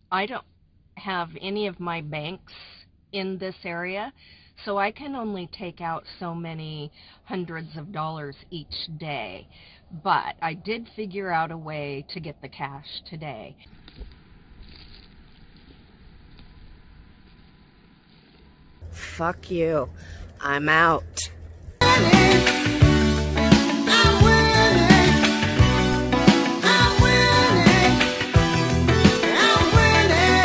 I don't have any of my banks in this area, so I can only take out so many hundreds of dollars each day. But I did figure out a way to get the cash today. Fuck you. I'm out.